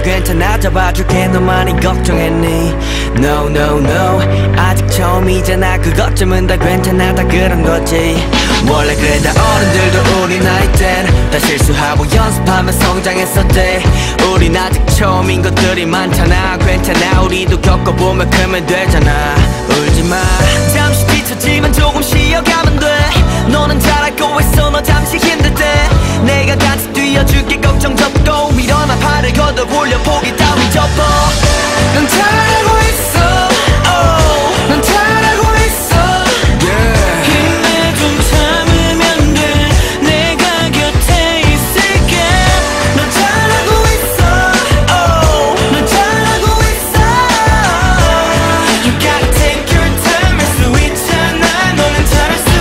괜찮아 잡아줄게 너 많이 걱정했니 No no no 아직 처음이잖아 그것쯤은 다 괜찮아 다 그런 거지 원래 그래 다 어른들도 우리 나이 땐 다 실수하고 연습하며 성장했었대 우린 아직 처음인 것들이 많잖아 괜찮아 우리도 겪어보면 크면 되잖아 울지마 잠시 뒤처지만 조금 쉬어가면 돼 너는 잘할 거 있어 너 잠시 힘들 때 내가 같이 뛰어줄게 걱정 접고 일어나 팔을 걷어올려 포기 따위 접어 넌 잘하고 있어 oh. 넌 잘하고 있어 yeah. 힘내 좀 참으면 돼 내가 곁에 있을게 넌 잘하고 있어 oh. 넌 잘하고 있어 You gotta take your time 할 수 있잖아 너는 잘할 수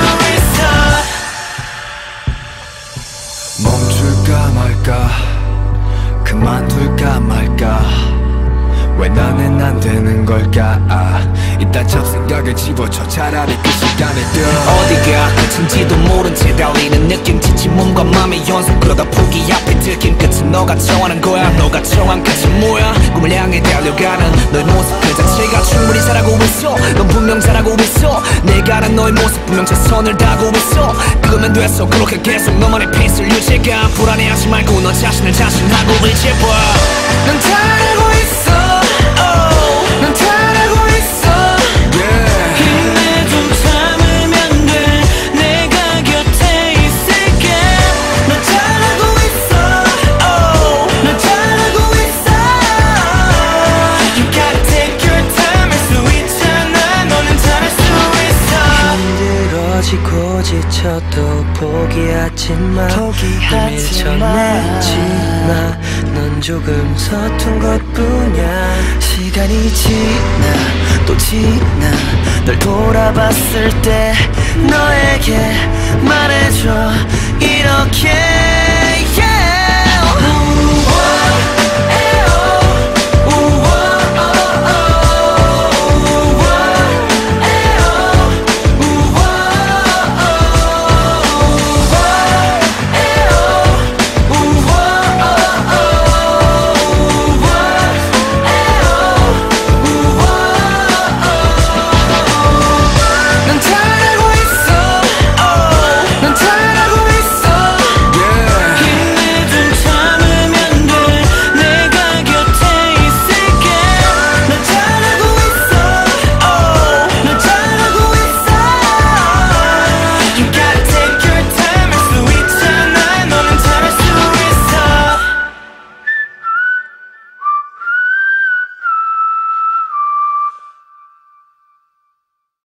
있어 멈출까 말까 그만둘까 말까 왜 나는 안 되는 걸까 이딴 잡생각을 집어쳐 차라리 그 시간에 뛰어 어디가 끝인지도 모른 채 달리는 느낌 지친 몸과 맘의 연속 그러다 포기 앞에 들킨 끝은 너가 정하는 거야 너가 정한 끝은 뭐야 꿈을 향해 달려가는 너의 모습 그 자체가 충분히 잘하고 있어 넌 분명 잘하고 있어 내가 아는 너의 모습 분명 최선을 다하고 있어 그거면 됐어 그렇게 계속 너만의 페이스를 유지가 불안해하지 말고 너 자신을 자신하고 의지해봐 넌 잘하고 있어 oh, 넌 잘하고 있어 yeah. 힘내 좀 참으면 돼 내가 곁에 있을게 넌 잘하고 있어 oh, 넌 잘하고 있어 You gotta take your time 할 수 있잖아 너는 잘할 수 있어 힘들어지고 지쳐도 포기하지 마 밀쳐내지 마 넌 조금 서툰 것뿐이야 시간이 지나 또 지나 널 돌아봤을 때 너에게 말해줘 이렇게